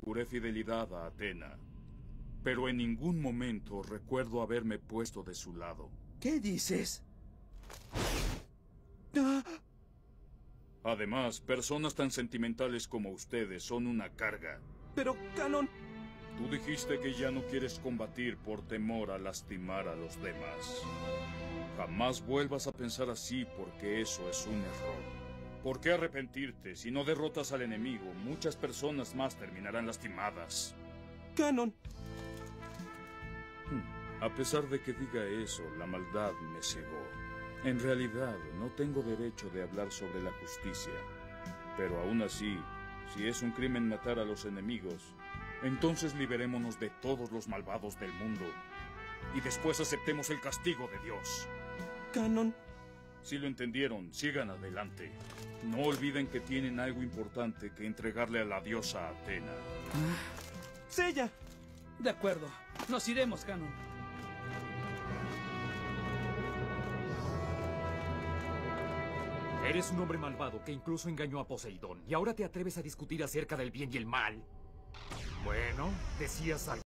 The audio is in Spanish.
Juré fidelidad a Athena, pero en ningún momento recuerdo haberme puesto de su lado. ¿Qué dices? Además, personas tan sentimentales como ustedes son una carga. Pero, Canon... Tú dijiste que ya no quieres combatir por temor a lastimar a los demás. Jamás vuelvas a pensar así, porque eso es un error. ¿Por qué arrepentirte? Si no derrotas al enemigo, muchas personas más terminarán lastimadas. Canon... A pesar de que diga eso, la maldad me cegó. En realidad, no tengo derecho de hablar sobre la justicia. Pero aún así, si es un crimen matar a los enemigos, entonces liberémonos de todos los malvados del mundo. Y después aceptemos el castigo de Dios. Canon... Si lo entendieron, sigan adelante. No olviden que tienen algo importante que entregarle a la diosa Athena. ¡Sella! De acuerdo. Nos iremos, Canon. Eres un hombre malvado que incluso engañó a Poseidón. ¿Y ahora te atreves a discutir acerca del bien y el mal? Bueno, decías algo.